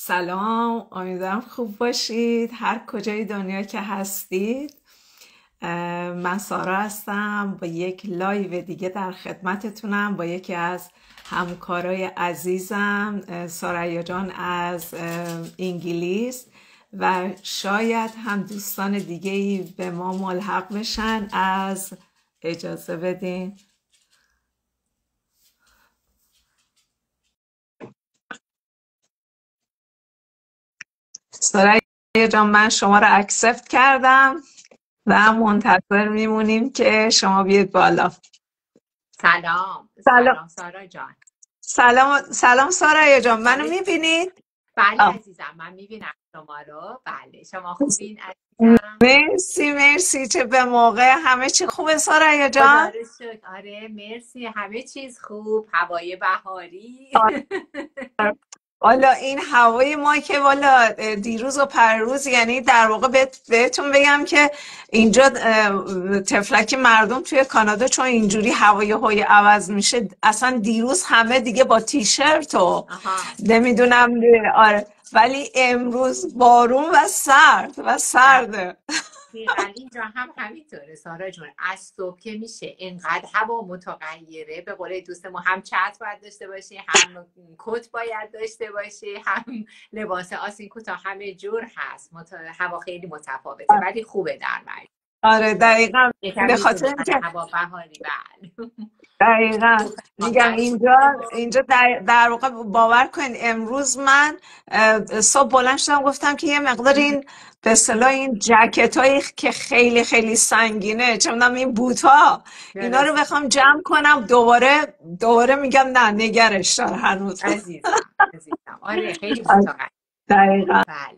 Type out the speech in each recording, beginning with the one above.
سلام، امیدوارم خوب باشید هر کجای دنیا که هستید. من سارا هستم با یک لایو دیگه در خدمتتونم با یکی از همکارای عزیزم، سارا جان از انگلیس، و شاید هم دوستان دیگه ای به ما ملحق بشن. از اجازه بدین سارا جان، من شما رو اکسپت کردم و منتظر میمونیم که شما بیاید بالا. سلام سلام سلام سارا جان. سلام سارا جان، منو حالت میبینید؟ بله عزیزم، من میبینم شما رو. بله شما خوبین عزیزم؟ مرسی مرسی، چه به موقع. همه چی خوبه سارا خدا جان؟ رو شکر. آره مرسی، همه چیز خوب، هوای بهاری. والا این هوای ما که والا دیروز و پرروز، یعنی در واقع بهتون بگم که اینجا تفلک مردم توی کانادا چون اینجوری هوای عوض میشه، اصلا دیروز همه دیگه با تیشرت و آها. نمیدونم. آره، ولی امروز بارون و سرده. دقیقا اینجا هم همینطوره سارا جون. از صبح که میشه اینقدر هوا متغیره، به قول دوست ما هم چتر باید داشته باشی، هم کت باید داشته باشی، هم لباس آسین کوتاه، همه جور هست. هوا خیلی متفاوته ولی خوبه در مجموع. آره دقیقا، یکم به خاطر میزونی اینکه هوا بهاری. بله. دقیقا میگم آخر اینجا در واقع باور کنید امروز من صبح بلند شدم گفتم که یه مقدار این به اصطلاح این جکت هایی که خیلی خیلی سنگینه، چه میدونم این بوت ها، اینا رو درسته بخوام جمع کنم، دوباره میگم نه، نگرش دار هنوز. عزیزم. عزیزم آره خیلی متوقع. دقیقا. بله.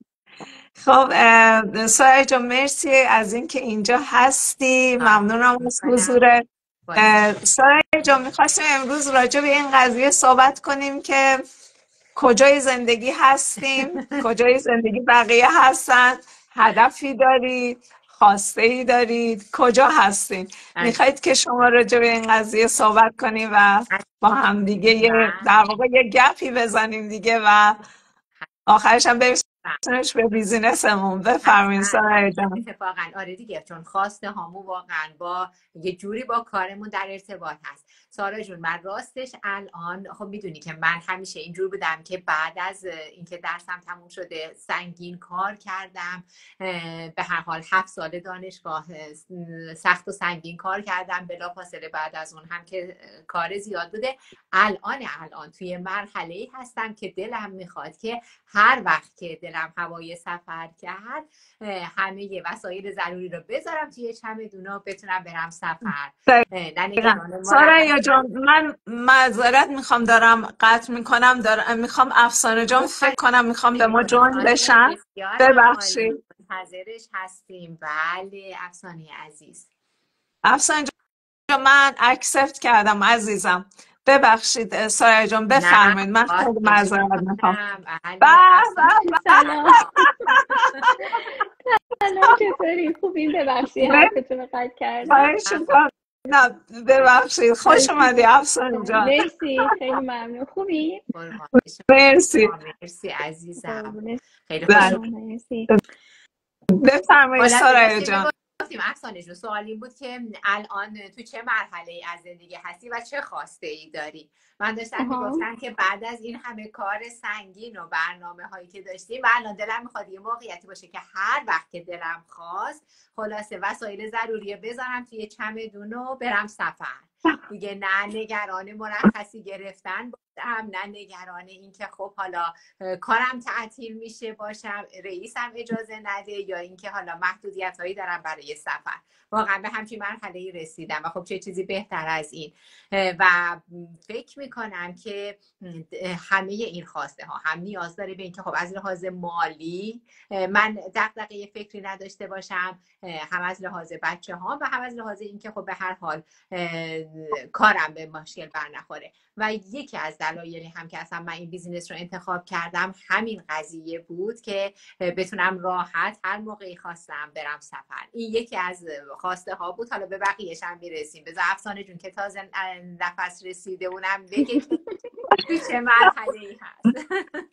خب سایه جان، مرسی از اینکه اینجا هستی، خواهش ممنونم از میکنم. حضورت. باعث سایه جان، میخواستیم امروز راجع به این قضیه صحبت کنیم که کجای زندگی هستیم، کجای زندگی بقیه هستن، هدفی دارید، خواسته ای دارید، کجا هستیم. عزیزم. میخواید که شما راجع به این قضیه صحبت کنیم و با هم دیگه در واقع یه گپی بزنیم دیگه و آخرش هم برسونش به بیزینسمون. بفرمایید حتما سایه حتما جان. اتفاقا آره دیگه، چون خواسته هامون واقعا با یه جوری با کارمون در ارتباط هست. سارا جون، من راستش الان خب میدونی که من همیشه اینجور بودم که بعد از اینکه درسم تموم شده سنگین کار کردم. به هر حال 7 سال دانشگاه سخت و سنگین کار کردم، بلافاصله بعد از اون هم که کار زیاد بوده. الان توی مرحله هستم که دلم میخواد که هر وقت که دلم هوای سفر کرد همه وسایل ضروری رو بذارم توی چمدونا، بتونم برم سفر. نه دقیقا. نگران سارا مرخصی. جان، من معذرت میخوام دارم قطع میکنم، میخوام افسانه جان فکر کنم میخوام به ما جوین آره بشن. بسیار هم عالی، ببخشید منتظرش هستیم. بله افسانه عزیز. افسانه جان، من اکسپت کردم عزیزم. ببخشید سارا جان، نه بفرمایید، من خیلی خواهش معذرت میخوام. میکنم. به بله افسانه به سلام. سلام، چطوری؟ خوبین؟ ببخشید به. حرفتون رو قطع کردم. خواهش می‌کنم. نه ببخشید، خوش اومدی افسانه جان. مرسی، خیلی ممنون. خوبی؟ قربان مرسی. شما. مرسی عزیزم. قربونت. خیلی خوش بله. شما مرسی. بفرمایید خلاصه سارا داشتیم جان. میگفتیم افسانه جون، سوال این بود که الان تو چه مرحله ای از زندگی هستی و چه خواسته ای داری. من داشتم آها. میگفتم که بعد از این همه کار سنگین و برنامه هایی که داشتیم، و الان دلم میخواد یه موقعیتی باشه که هر وقت که دلم خواست خلاصه وسایل ضروری بذارم توی چمدون و برم سفر. دیگه نه نگران مرخصی گرفتن باشم، نه نگران این که خب حالا کارم تعطیل میشه باشم، رئیسم اجازه نده، یا اینکه حالا محدودیت هایی دارم برای سفر. واقعا به همچین مرحله ای رسیدم و خب چه چیزی بهتر از این. و فکر میکنم که همه این خواسته ها هم نیاز داره به اینکه خب از لحاظ مالی من دغدغه فکری نداشته باشم، هم از لحاظ بچه ها و هم از لحاظ اینکه خب به هر حال کارم به مشکل بر نخوره. و یکی از دلایلی هم که اصلا من این بیزینس رو انتخاب کردم همین قضیه بود که بتونم راحت هر موقعی خواستم برم سفر. این یکی از خواسته ها بود. حالا به بقیه‌اش هم میرسیم. بذار افسانه جون که تازه نفس رسیده اونم بگه تو چه مرحله ای هست؟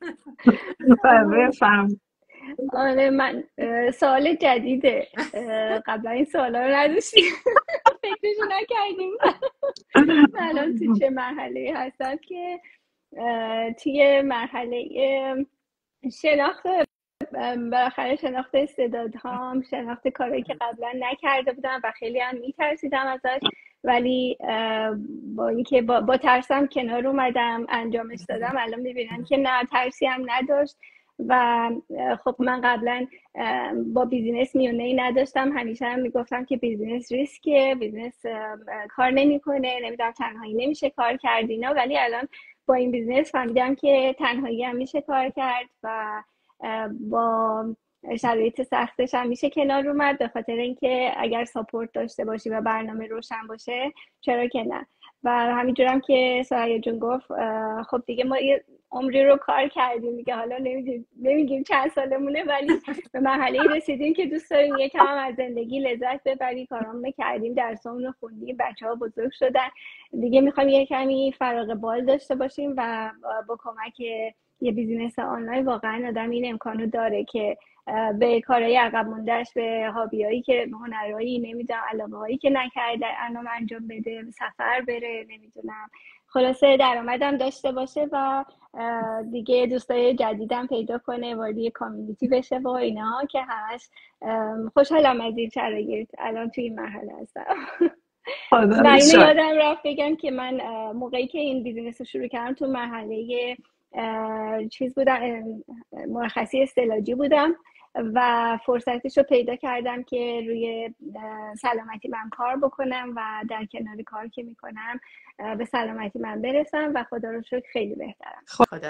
بفهم. آره من سوال جدیده، قبلا این سوالا رو نداشتیم. فکرشو نکردیم. الان تو چه مرحله هستم که توی مرحله شناخت، بالاخره شناخت استعدادهام، شناخت کارهایی که قبلا نکرده بودم و خیلی هم میترسیدم ازش، ولی با اینکه با ترسم کنار اومدم انجامش دادم. الان میبینم که نه، ترسی هم نداشت. و خب من قبلا با بیزینس میونه ای نداشتم، همیشه هم میگفتم که بیزینس ریسکه، بیزینس کار نمیکنه، نمیدونم تنهایی نمیشه کار کرد اینا، ولی الان با این بیزینس فهمیدم که تنهایی هم میشه کار کرد و با شرایط سختش هم میشه کنار اومد، به خاطر اینکه اگر ساپورت داشته باشی و برنامه روشن باشه چرا که نه. و همینجورم که سایه جون گفت خب دیگه ما یه عمری رو کار کردیم دیگه، حالا نمیگیم چند سالمونه، ولی به مرحله رسیدیم که دوست داریم یکم هم از زندگی لذت ببریم، کارامون کردیم، درسامون رو خوندیم، بچه‌ها بزرگ شدن دیگه، میخوایم یه کمی فراغ بال داشته باشیم و با کمک یه بیزینس آنلاین واقعا آدم این امکانو داره که به کارهای عقب موندهش، به هابیایی که هنرهایی نمیدونم علاقه‌هایی که نکرده الان انجام بده، سفر بره، نمیدونم خلاصه درآمدم داشته باشه و دیگه دوستای جدیدم پیدا کنه، وارد یه کامیونیتی بشه و اینا که همش خوشحالم از این شرایط الان توی این مرحله هستم. و اینو یادم رفت بگم که من موقعی که این بیزینس رو شروع کردم تو مرحله چیز بودم، مرخصی استعلاجی بودم و فرصتش رو پیدا کردم که روی سلامتی من کار بکنم و در کنار کار که میکنم به سلامتی من برسم و خدا رو شکر خیلی بهترم.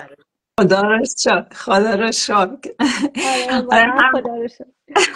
خدا رو شکر. آره واقعا خدا رو شکر.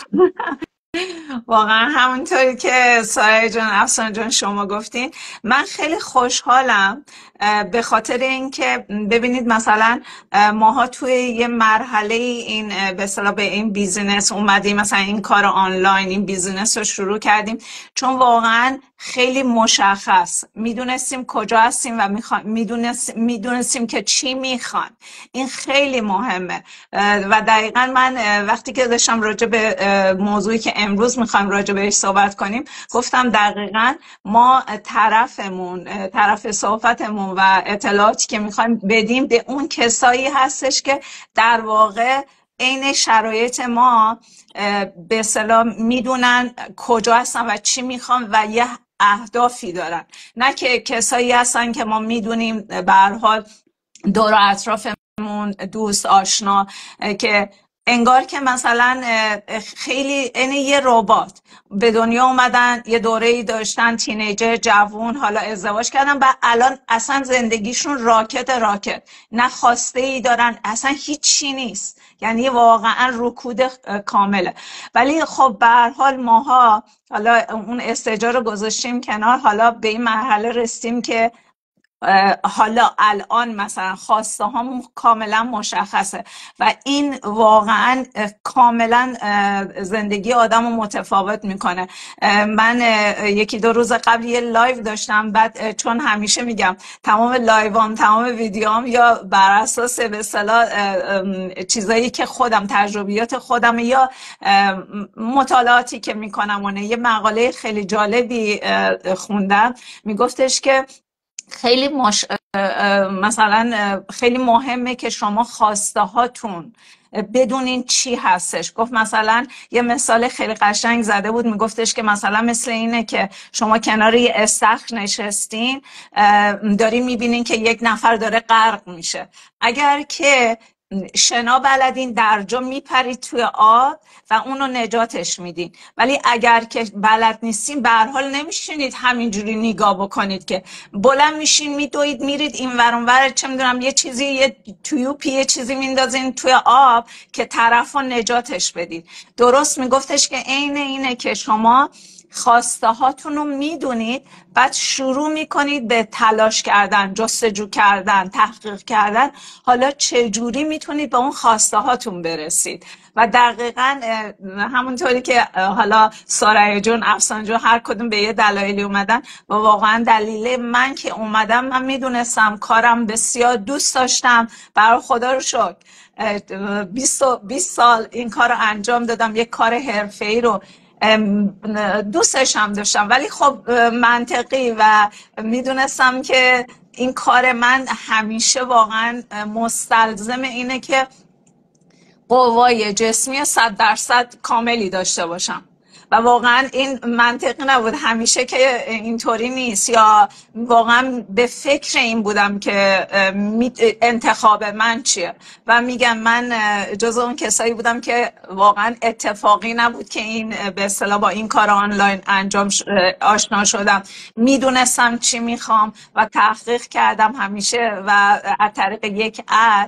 واقعا همونطوری که سایه جان، افسانه جان شما گفتین، من خیلی خوشحالم به خاطر اینکه ببینید مثلا ماها توی یه مرحله این به اصطلاح به این بیزینس اومدیم، مثلا این کار آنلاین، این بیزینس رو شروع کردیم چون واقعا خیلی مشخص میدونستیم کجا هستیم و میدونستیم که چی میخوان. این خیلی مهمه و دقیقا من وقتی که داشتم راجع به موضوعی که امروز میخوایم راجع بهش صحبت کنیم گفتم دقیقا ما طرف صحبتمون و اطلاعاتی که میخوایم بدیم به اون کسایی هستش که در واقع عین شرایط ما به اصطلاح میدونن کجا هستن و چی میخوان و یه اهدافی دارن، نه که کسایی هستن که ما میدونیم به هر حال دور و اطرافمون دوست آشنا که انگار که مثلا خیلی یه ربات به دنیا اومدن، یه دوره‌ای داشتن، تینیجر، جوون، حالا ازدواج کردن و الان اصلا زندگیشون راکت، نه خواسته ای دارن، اصلا هیچی نیست، یعنی واقعا رکود کامله. ولی خب به هر حال ماها حالا اون استجار رو گذاشتیم کنار، حالا به این مرحله رسیدیم که حالا الان مثلا خواسته هامون کاملا مشخصه و این واقعا کاملا زندگی آدم رو متفاوت میکنه. من یکی دو روز قبل یه لایو داشتم، بعد چون همیشه میگم تمام لایوام، تمام ویدیوام یا بر اساس به اصطلاح چیزایی که خودم، تجربیات خودم یا مطالعاتی که میکنم، یه مقاله خیلی جالبی خوندم میگفتش که خیلی مثلا خیلی مهمه که شما خواسته هاتون بدونین چی هستش. گفت مثلا یه مثال خیلی قشنگ زده بود، میگفتش که مثلا مثل اینه که شما کنار یه استخر نشستین، دارین میبینین که یک نفر داره غرق میشه، اگر که شنا بلدین درجا میپرید توی آب و اونو نجاتش میدین، ولی اگر که بلد نیستین به هر حال نمیشینید همینجوری نگاه بکنید، که بلند میشین میدوید میرید این ور اون ور، چه میدونم یه چیزی، یه تویوپی، یه چیزی میندازین توی آب که طرفو نجاتش بدید. درست میگفتش که عین اینه که شما خواسته هاتون رو میدونید، بعد شروع میکنید به تلاش کردن، جستجو کردن، تحقیق کردن حالا چجوری میتونید به اون خواسته هاتون برسید. و دقیقا همونطوری که حالا سارای جون، افسان جون، هر کدوم به یه دلایلی اومدن و واقعا دلیل من که اومدم، من میدونستم کارم بسیار دوست داشتم، برای خدا رو شکر 20 سال این کار رو انجام دادم، یک کار حرفه‌ای رو دوستش هم داشتم، ولی خب منطقی و میدونستم که این کار من همیشه واقعا مستلزم اینه که قوای جسمی 100% کاملی داشته باشم و واقعا این منطقی نبود همیشه که اینطوری نیست، یا واقعا به فکر این بودم که انتخاب من چیه. و میگم من جز اون کسایی بودم که واقعا اتفاقی نبود که این به اصطلاح با این کار آنلاین آشنا شدم. میدونستم چی میخوام و تحقیق کردم همیشه و از طریق یک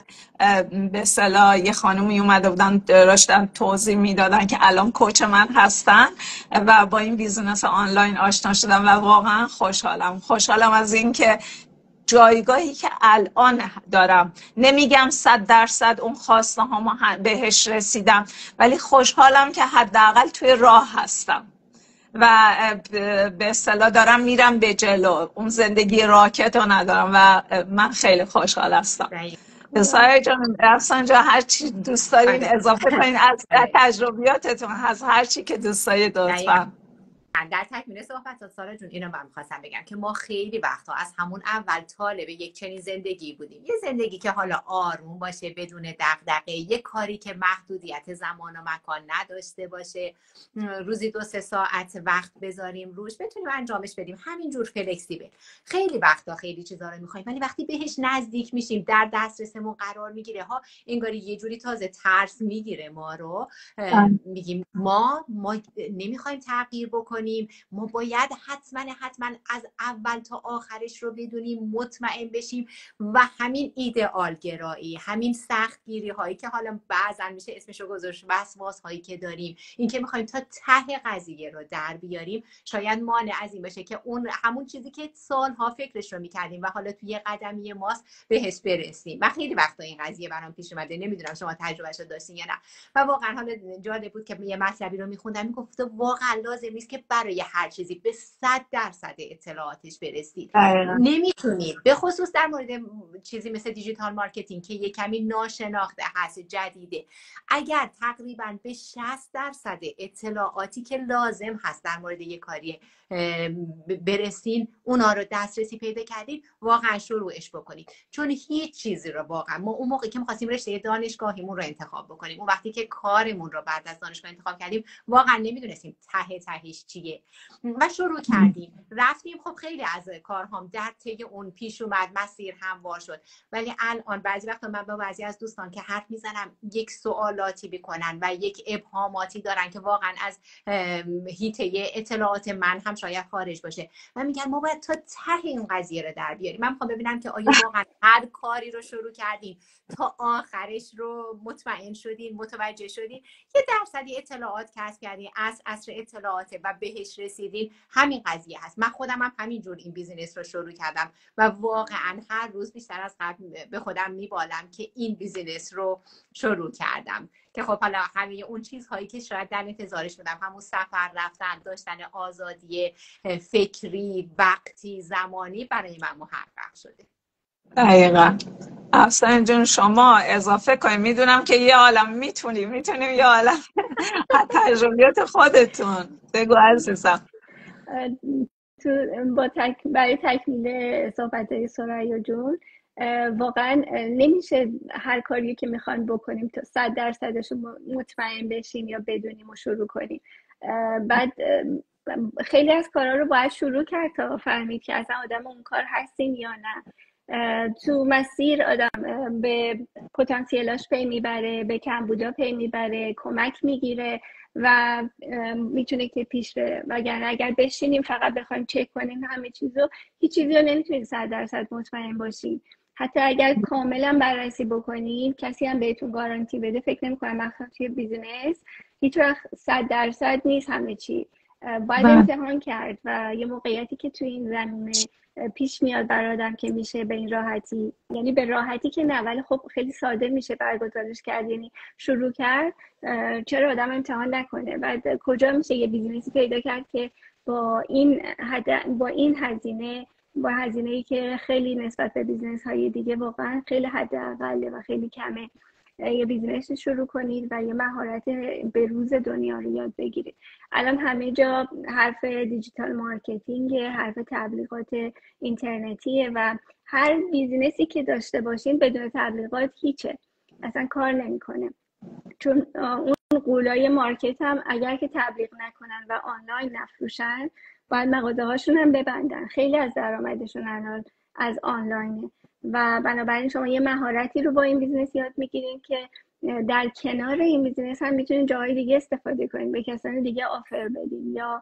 به اصطلاح یه خانومی اومده بودن داشتن توضیح میدادن که الان کوچ من هستن و با این بیزینس آنلاین آشنا شدم و واقعا خوشحالم از این که جایگاهی که الان دارم، نمیگم 100% اون خواسته هامو بهش رسیدم، ولی خوشحالم که حداقل توی راه هستم و به اصطلاح دارم میرم به جلو. اون زندگی راکت رو ندارم و من خیلی خوشحال هستم. سایه جان، افسان جان، هر چی دوست دارین اضافه کنین از تجربیاتتون، از هر چی که دوست دارید لطفاً. در تکمیل صحبت سارا جون اینو من می‌خواستم بگم که ما خیلی وقتا از همون اول طالب یک چنین زندگی بودیم، یه زندگی که حالا آروم باشه، بدون دغدغه، یه کاری که محدودیت زمان و مکان نداشته باشه، روزی 2-3 ساعت وقت بذاریم روش بتونیم انجامش بدیم، همینجور فلکسیبل. خیلی وقتا خیلی چیزا رو می‌خوایم ولی وقتی بهش نزدیک میشیم، در دسترسمون قرار میگیره ها، انگاری یه جوری تازه ترس میگیره ما رو، میگیم ما نمی‌خوایم تغییر بکنیم، ما باید حتما از اول تا آخرش رو بدونیم، مطمئن بشیم و همین ایدئال گرایی، همین سختگیری هایی که حالا بعضا میشه اسمشو گذاشت وسواس هایی که داریم، این که میخوایم تا ته قضیه رو در بیاریم، شاید مانع از این باشه که اون همون چیزی که سالها فکرش رو میکردیم و حالا توی قدمی ماست بهش برسیم. و خیلی وقتا این قضیه برام پیش اومده، نمیدونم شما تجربهش رو داشتین یا نه. و واقعا حالا جالب بود که یه مطلبی رو میخوندم، میگفت واقعا لازم نیست که برای هر چیزی به 100% اطلاعاتش برسید. نمیتونید، به خصوص در مورد چیزی مثل دیجیتال مارکتینگ که یه کمی ناشناخته هست، جدیده، اگر تقریبا به 60% اطلاعاتی که لازم هست در مورد یه کاری برسین، اونا رو دسترسی پیدا کردید، واقعا شروعش بکنید. چون هیچ چیزی رو واقعا ما اون موقعی که می‌خواستیم رشته دانشگاهیمون رو انتخاب بکنیم، اون وقتی که کارمون رو بعد از دانشگاه انتخاب کردیم، واقعا نمیدونستیم تهش چیه و شروع کردیم رفتیم. خب خیلی از کارهام در طی اون پیش اومد، مسیر هموار شد، ولی الان بعضی وقتا من با بعضی از دوستان که حرف میزنم یک سوالاتی بکنن و یک ابهاماتی دارن که واقعا از حیطه اطلاعات من هم شاید خارج باشه و میگن ما باید تا ته این قضیه رو در بیاریم. من میخوام ببینم که آیا واقعا هر کاری رو شروع کردیم تا آخرش رو مطمئن شدین، متوجه شدین، یه درصدی اطلاعات کسب کردین، از عصر اطلاعات و بهش رسیدین. همین قضیه هست. من خودم هم همینجور این بیزینس رو شروع کردم و واقعا هر روز بیشتر از قبل به خودم میبالم که این بیزینس رو شروع کردم که خب حالا همه اون چیزهایی که شاید در انتظارش بودم، همون سفر رفتن، داشتن آزادی فکری، وقتی، زمانی، برای من محقق شده. دقیقا. افسان جون شما اضافه کنید، میدونم که یه عالم میتونیم یه عالم تجربیات خودتون بگو عزیزم. برای تکمیل صحبت سریا جون، واقعا نمیشه هر کاری که میخوایم بکنیم تا 100%ش رو مطمئن بشیم یا بدونیم و شروع کنیم. بعد خیلی از کارا رو باید شروع کرد تا فهمید که اصلا آدم اون کار هستیم یا نه. تو مسیر آدم به پتانسیلاش پی میبره، به کمبودا پی میبره، کمک میگیره و میتونه که پیش بره. وگرنه اگر بشینیم فقط بخوایم چک کنیم همه چیزو، هیچ چیزی رو نمیتونید 100% مطمئن باشید. حتی اگر کاملا بررسی بکنید، کسی هم بهتون گارانتی بده، فکر نمی‌کنم مثلا توی بیزینس هیچ وقت 100% نیست همه چی. باید امتحان کرد و یه موقعیتی که توی این زمینه پیش میاد برای آدم که میشه به این راحتی، یعنی به راحتی که نه ولی خب خیلی ساده میشه برگزارش کرد، یعنی شروع کرد، چرا آدم امتحان نکنه؟ بعد کجا میشه یه بیزینسی پیدا کرد که با این هزینه، با هزینه‌ای که خیلی نسبت به بیزینس های دیگه واقعا خیلی حداقله و خیلی کمه، یه بیزینس شروع کنید و یه مهارت به روز دنیا رو یاد بگیرید. الان همه جا حرف دیجیتال مارکتینگ، حرف تبلیغات اینترنتیه و هر بیزینسی که داشته باشین بدون تبلیغات هیچه، اصلا کار نمیکنه. چون اون قولای مارکت هم اگر که تبلیغ نکنن و آنلاین نفروشن، باید مغازه هاشون هم ببندن. خیلی از درآمدشون الان از آنلاینه و بنابراین شما یه مهارتی رو با این بیزنس یاد میگیرین که در کنار این بیزنس هم میتونین جاهای دیگه استفاده کنین، به کسان دیگه آفر بدین یا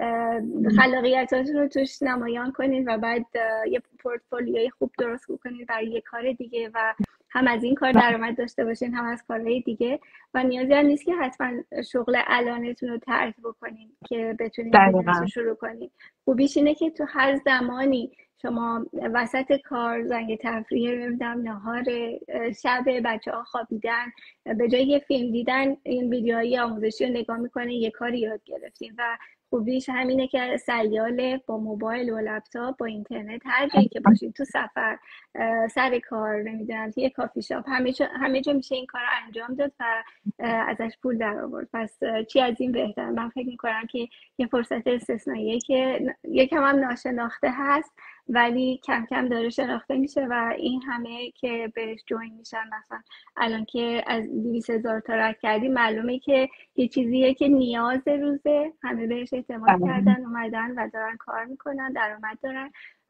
خلاقیتاتون رو توش نمایان کنین و بعد یه پورتفولیوی خوب درست کنین برای یه کار دیگه و هم از این کار درآمد داشته باشین هم از کارهای دیگه و نیازی هم نیست که حتما شغل الانتون رو ترک بکنین که بتونین بیزنس رو شروع کنین. خوبیش اینه که تو هر زمانی شما وسط کار، زنگ تفریح، نمیدونم نهار شب، بچه ها خوابیدن، به جای یه فیلم دیدن این ویدیوهای آموزشی رو نگاه میکنین، یه کاری یاد گرفتین. و خوبیش همینه که سیاله، با موبایل و لپتاپ با اینترنت هر جایی که باشین، تو سفر، سر کار، نمیدونم یه کافی شاپ، همه جا میشه این کار رو انجام داد و ازش پول در آورد. پس چی از این بهتر؟ من فکر میکنم که یه فرصت استثنائیه که یکم هم ناشناخته هست ولی کم کم داره شناخته میشه و این همه که بهش جوین میشن، مثلا الان که از 200,000 تا رد کردیم، معلومه که یه چیزیه که نیاز روزه، همه بهش اعتماد کردن، اومدن و دارن کار میکنن، درآمد دارن.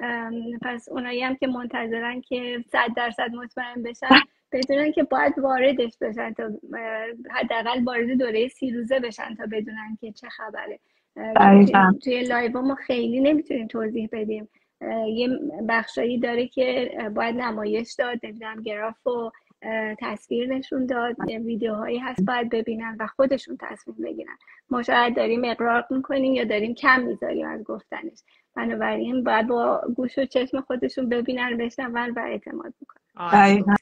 پس اونایی هم که منتظرن که 100% مطمئن بشن، بدونن که باید واردش بشن تا حداقل وارد دوره 30 روزه بشن تا بدونن که چه خبره. توی لایو ما خیلی نمیتونیم توضیح بدیم، یه بخشایی داره که باید نمایش داد، نمیدونم گراف و تصویر نشون داد، ویدیوهایی هست باید ببینن و خودشون تصمیم بگیرن. ما شاید داریم اقرار میکنیم یا داریم کم میذاریم از گفتنش، بنابراین باید با گوش و چشم خودشون ببینن، بشنون و اعتماد میکنن.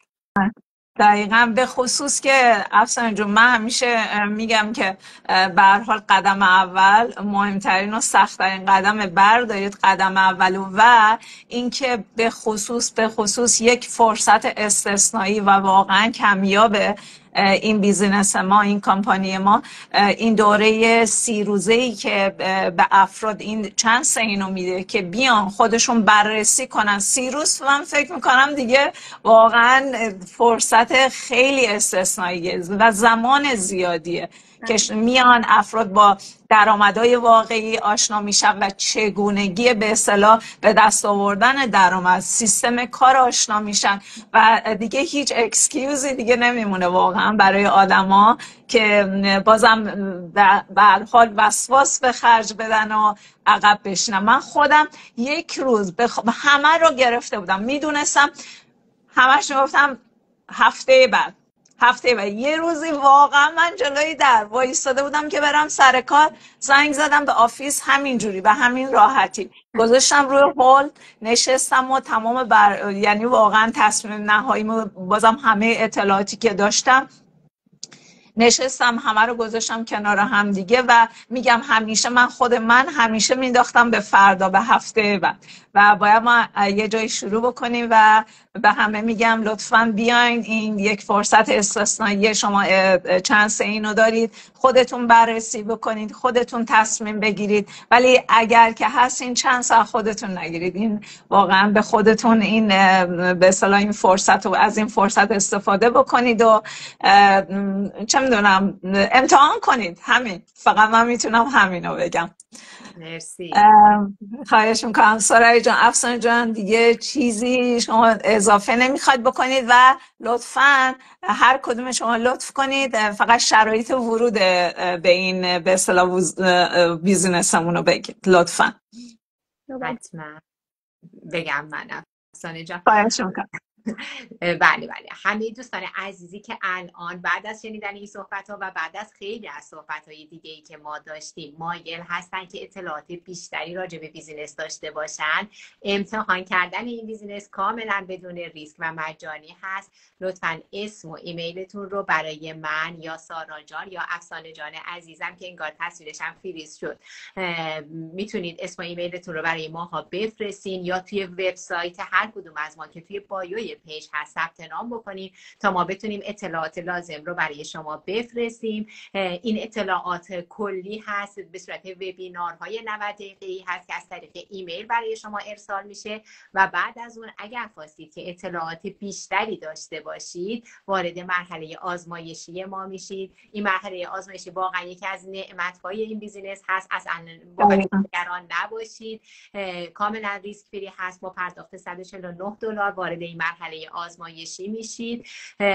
دقیقا. به خصوص که افسانه جون، من همیشه میگم که به هر حال قدم اول مهمترین و سخت‌ترین قدم، بردارید قدم اولو و اینکه به خصوص یک فرصت استثنایی و واقعا کمیابه این بیزینس ما، این کمپانی ما، این دوره 30 روزه‌ای که به افراد این چانس اینو میده که بیان خودشون بررسی کنن 30 روز. من فکر میکنم دیگه واقعا فرصت خیلی استثنائیه و زمان زیادیه که میان افراد با درآمدهای واقعی آشنا میشن و چگونگی به اصطلاح به دست آوردن درآمد، سیستم کار آشنا میشن و دیگه هیچ اکسکیوزی دیگه نمیمونه واقعا برای آدما که بازم به هر حال وسواس به خرج بدن و عقب بشینن. من خودم یک روز همه رو گرفته بودم، میدونستم همش گفتم هفته بعد یه روزی واقعا من جلوی در وایستاده بودم که برم سر کار، زنگ زدم به آفیس همینجوری به همین راحتی، گذاشتم روی هولد، نشستم و تمام یعنی واقعا تصمیم نهایی بازم همه اطلاعاتی که داشتم نشستم، همه رو گذاشتم کنار هم دیگه و میگم همیشه من همیشه مینداختم به فردا، به هفته بعد و باید ما یه جایی شروع بکنیم و به همه میگم لطفاً بیاین، این یک فرصت استثنایی، شما چانس اینو دارید، خودتون بررسی بکنید، خودتون تصمیم بگیرید، ولی اگر که هست این چانس خودتون نگیرید، این واقعا به خودتون این به اصطلاح این فرصت و از این فرصت استفاده بکنید و چه میدونم امتحان کنید. همین، فقط من میتونم همینو بگم. مرسی. خواهش میکنم سارای جان. افسانه جان دیگه چیزی شما اضافه نمیخواید بکنید و لطفاً هر کدوم شما لطف کنید فقط شرایط ورود به این به اصطلاح بیزینسمون رو بگید لطفاً. حتما بگم من افسانه جان. خواهش میکنم. بله بله، همه دوستان عزیزی که الان بعد از شنیدن این صحبت ها و بعد از خیلی از صحبت های دیگه ای که ما داشتیم مایل هستن که اطلاعات بیشتری راجع به بیزینس داشته باشن، امتحان کردن این بیزینس کاملا بدون ریسک و مجانی هست. لطفاً اسم و ایمیلتون رو برای من یا سارا جان یا افسانه جان عزیزم که انگار تصویرش هم فریز شد، میتونید اسم و ایمیلتون رو برای ماها بفرستین یا توی وبسایت هر کدوم از ما که توی بایوی پیج هست ثبت نام بکنیم تا ما بتونیم اطلاعات لازم رو برای شما بفرستیم. این اطلاعات کلی هست، به صورت وبینارهای 90 دقیقه‌ای هست که از طریق ایمیل برای شما ارسال میشه و بعد از اون اگر خواستید که اطلاعات بیشتری داشته باشید وارد مرحله آزمایشی ما میشید. این مرحله آزمایشی واقعا یکی از نعمت‌های این بیزینس هست، اصلا باهاش نگران نباشید، کاملا ریسک فری هست. با پرداخت $149 وارد این مرحله آزمایشی میشید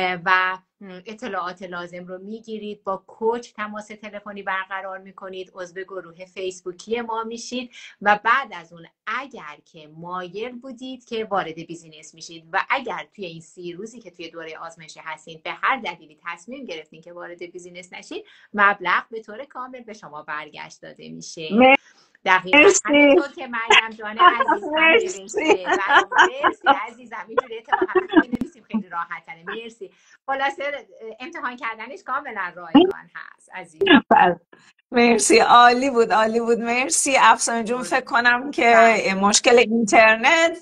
و اطلاعات لازم رو میگیرید، با کوچ تماس تلفنی برقرار میکنید، عضو گروه فیسبوکی ما میشید و بعد از اون اگر که مایل بودید که وارد بیزینس میشید و اگر توی این 30 روزی که توی دوره آزمایشی هستید به هر دلیلی تصمیم گرفتین که وارد بیزینس نشید، مبلغ به طور کامل به شما برگشت داده میشه. دقیقاً همینطور که مریم جان عزیزم نوشته. مرسی عزیزم، اینجوری اتفاقا نمی‌نویسیم خیلی راحت تره. مرسی. خلاصه امتحان کردنش کاملا رایگان هست عزیزم. مرسی، عالی بود عالی بود. مرسی افسانه جون. فکر کنم که مشکل اینترنت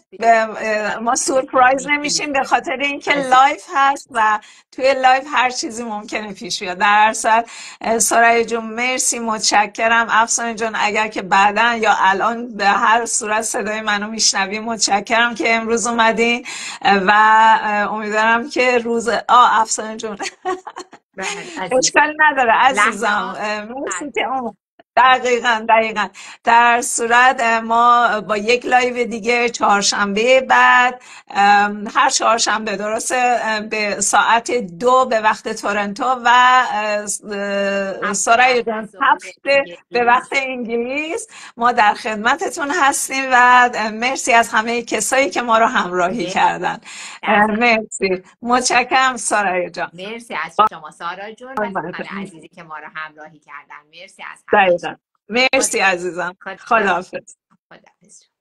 ما سورپرایز نمیشیم به خاطر اینکه لایف هست و توی لایف هر چیزی ممکنه پیش بیاد. در صورت سارای جون مرسی، متشکرم. افسانه جون اگر که بعدا یا الان به هر صورت صدای منو میشنوی متشکرم که امروز اومدین و امیدوارم که روز افسانه جون اشکال نداره عزیزم. مرسی که دقیقاً در صورت ما با یک لایو دیگه چهارشنبه بعد، هر چهارشنبه درسته به ساعت 2 به وقت تورنتو و سارای جان 7 به وقت انگلیس ما در خدمتتون هستیم و مرسی از همه کسایی که ما رو همراهی کردن. مرسی، متشکرم سارای جان. مرسی از شما سارا جون و دوستان عزیزی که ما رو همراهی کردن. مرسی از همه. مرسی عزیزم. خداحافظ.